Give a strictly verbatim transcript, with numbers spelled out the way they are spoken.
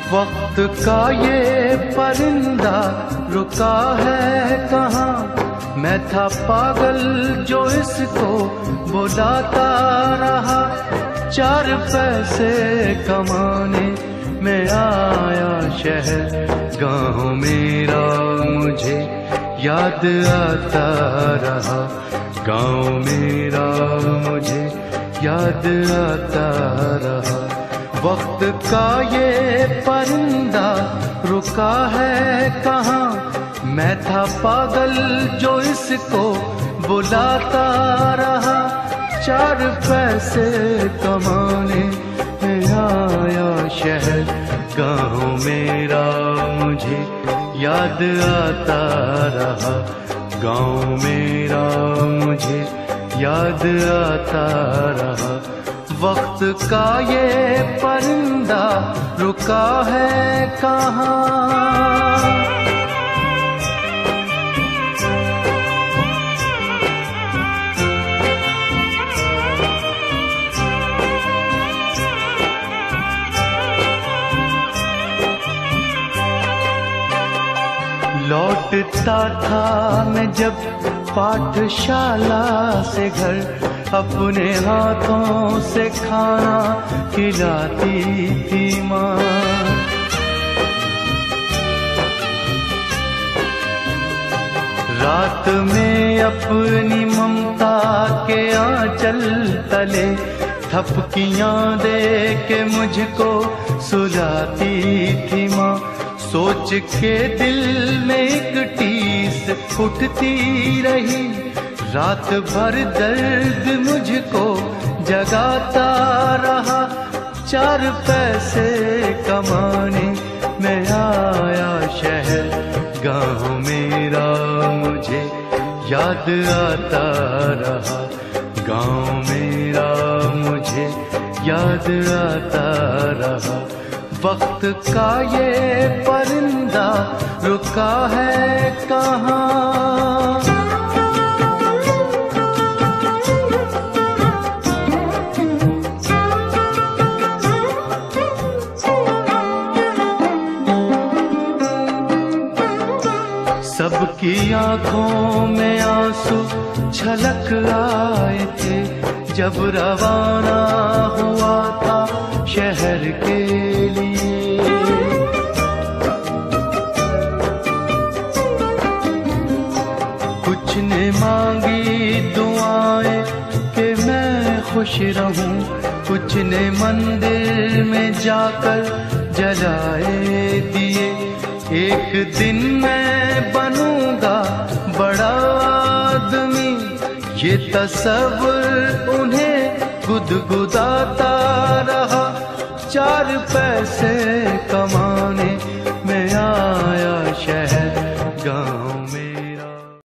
वक्त का ये परिंदा रुका है कहाँ, मैं था पागल जो इसको बुलाता रहा। चार पैसे कमाने में आया शहर, गाँव मेरा मुझे याद आता रहा। गाँव मेरा मुझे याद आता रहा। वक्त का ये परिंदा रुका है कहाँ, मैं था पागल जो इसको बुलाता रहा। चार पैसे कमाने में आया शहर, गाँव मेरा मुझे याद आता रहा। गाँव मेरा मुझे याद आता रहा। वक्त का ये परिंदा रुका है कहाँ। लौटता था मैं जब पाठशाला से घर, अपने हाथों से खाना खिलाती थी माँ। रात में अपनी ममता के आंचल तले थपकियां दे के मुझको सुलाती थी माँ। सोच के दिल में एक टीस उठती रही, रात भर दर्द मुझको जगाता रहा। चार पैसे कमाने में आया शहर, गाँव मेरा मुझे याद आता रहा। गाँव मेरा मुझे याद आता रहा। वक्त का ये परिंदा रुका है कहाँ। सबकी आंखों में आंसू छलक आए थे जब रवाना हुआ था शहर के लिए। कुछ ने मांगी दुआएं कि मैं खुश रहूं, कुछ ने मंदिर में जाकर जलाए दिए। एक दिन मैं बनूंगा बड़ा आदमी, ये तसव्वुर उन्हें गुदगुदाता रहा। चार पैसे कमाने में आया शहर, गाँव